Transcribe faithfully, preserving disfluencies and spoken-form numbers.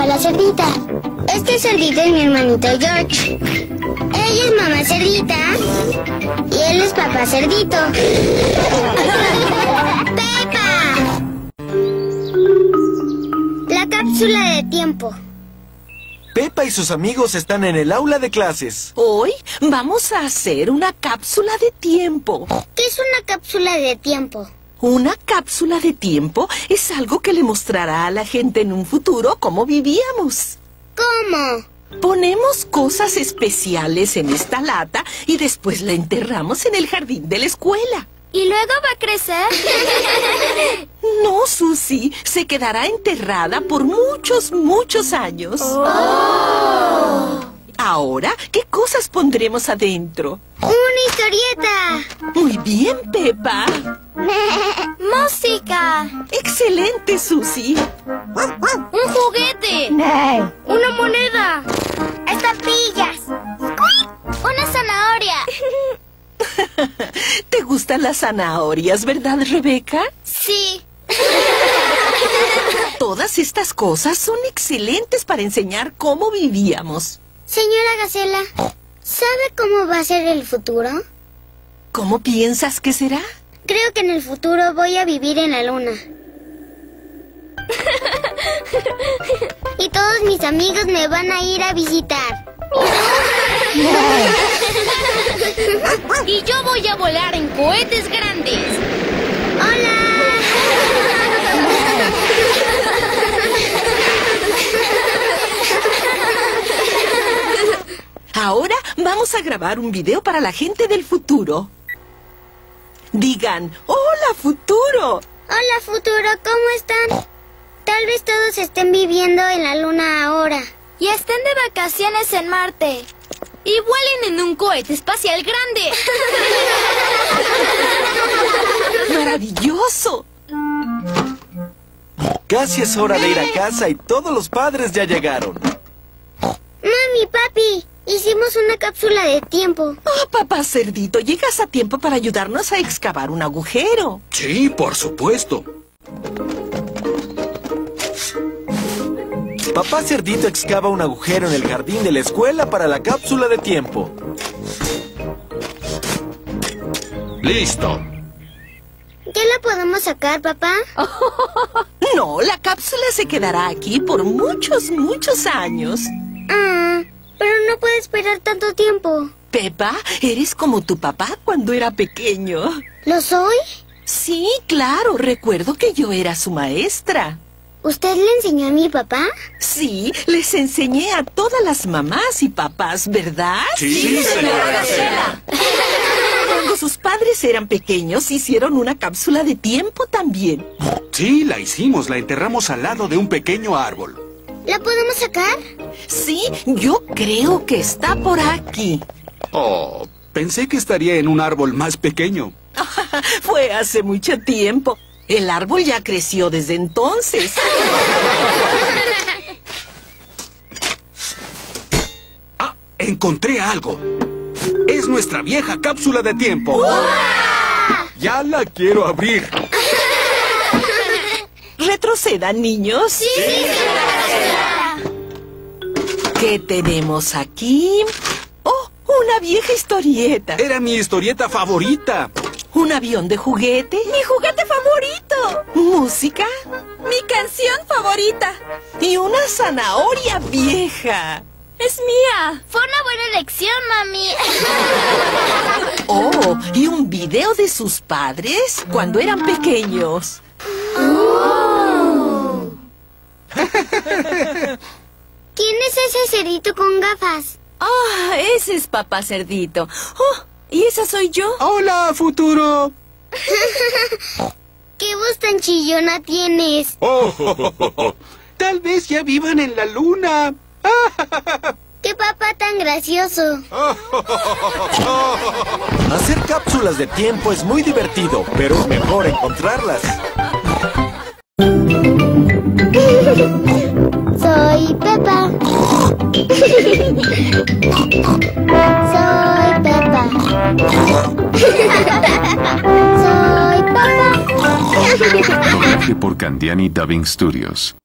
Pepa la cerdita. Este cerdito es mi hermanito George. Ella es mamá cerdita y él es papá cerdito. ¡Pepa! La cápsula de tiempo. Pepa y sus amigos están en el aula de clases. Hoy vamos a hacer una cápsula de tiempo. ¿Qué es una cápsula de tiempo? Una cápsula de tiempo es algo que le mostrará a la gente en un futuro cómo vivíamos. ¿Cómo? Ponemos cosas especiales en esta lata y después la enterramos en el jardín de la escuela. ¿Y luego va a crecer? No, Susie, se quedará enterrada por muchos, muchos años. Oh. Ahora, ¿qué cosas pondremos adentro? ¡Una historieta! Muy bien, Pepa. ¡Música! Excelente, Susie. ¡Un juguete! ¡Una moneda! ¡Estampillas! ¡Una zanahoria! ¿Te gustan las zanahorias, verdad, Rebeca? Sí. Todas estas cosas son excelentes para enseñar cómo vivíamos. Señora Gacela, ¿sabe cómo va a ser el futuro? ¿Cómo piensas que será? Creo que en el futuro voy a vivir en la luna. Y todos mis amigos me van a ir a visitar. Y yo voy a volar en cohetes grandes. ¡Hola! Ahora vamos a grabar un video para la gente del futuro. Digan, ¡hola, futuro! Hola, futuro, ¿cómo están? Tal vez todos estén viviendo en la luna ahora. Y estén de vacaciones en Marte. Y vuelen en un cohete espacial grande. ¡Maravilloso! Casi es hora de ir a casa y todos los padres ya llegaron. Mami, papi, hicimos una cápsula de tiempo. Oh, papá cerdito, llegas a tiempo para ayudarnos a excavar un agujero. Sí, por supuesto. Papá Cerdito excava un agujero en el jardín de la escuela para la cápsula de tiempo. ¡Listo! ¿Ya la podemos sacar, papá? No, la cápsula se quedará aquí por muchos, muchos años. Ah, pero no puede esperar tanto tiempo. Pepa, eres como tu papá cuando era pequeño. ¿Lo soy? Sí, claro, recuerdo que yo era su maestra. ¿Usted le enseñó a mi papá? Sí, les enseñé a todas las mamás y papás, ¿verdad? Sí, sí, señora Gacela. Cuando sus padres eran pequeños, hicieron una cápsula de tiempo también. Sí, la hicimos, la enterramos al lado de un pequeño árbol. ¿La podemos sacar? Sí, yo creo que está por aquí. Oh, pensé que estaría en un árbol más pequeño. Fue hace mucho tiempo. El árbol ya creció desde entonces. Ah, encontré algo. Es nuestra vieja cápsula de tiempo. ¡Wow! Ya la quiero abrir. Retrocedan, niños. Sí, sí, señora. ¿Qué tenemos aquí? ¡Oh, una vieja historieta! Era mi historieta favorita. ¿Un avión de juguete? ¡Mi juguete favorito! ¿Música? ¡Mi canción favorita! Y una zanahoria vieja. ¡Es mía! Fue una buena elección, mami. Oh, y un video de sus padres cuando eran pequeños. Oh. ¿Quién es ese cerdito con gafas? ¡Ah! Ese es papá cerdito. ¡Oh! ¿Y esa soy yo? ¡Hola, futuro! ¿Qué voz tan chillona tienes? Oh, oh, oh, oh. Tal vez ya vivan en la luna. ¡Qué papá tan gracioso! Hacer cápsulas de tiempo es muy divertido, pero es mejor encontrarlas. Soy Pepa. Soy Pepa. Soy Pepa. Doblaje por Candiani Dubbing Studios.